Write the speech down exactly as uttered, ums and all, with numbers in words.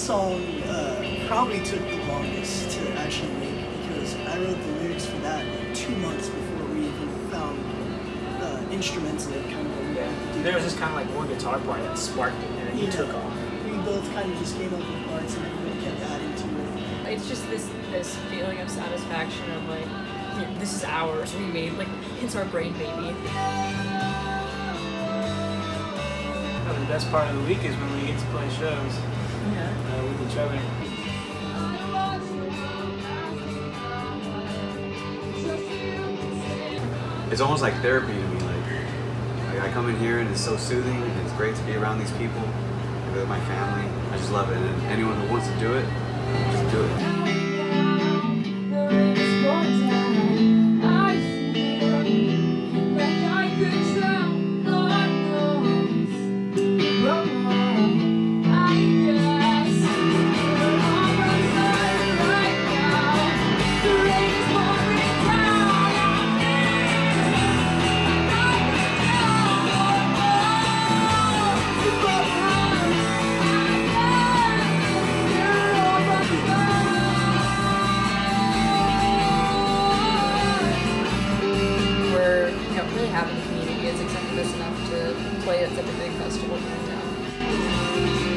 song uh, probably took the longest to actually make because I wrote the lyrics for that like two months before we even found uh, instrumentally kind of what we Yeah. wanted to do. There was just kind of like one guitar part that sparked it, and then he Yeah. took off. We both kind of just came up with parts and everybody kept adding to it. It's just this this feeling of satisfaction of like, you know, this is ours, we made, like, it's our brain baby. Oh, the best part of the week is when we get to play shows Yeah. uh, with each other. It's almost like therapy to me. Like, like I come in here and it's so soothing and it's great to be around these people, with my family. I just love it. And anyone who wants to do it, just do it. Really happy the community has accepted us enough to play at such a big festival in town.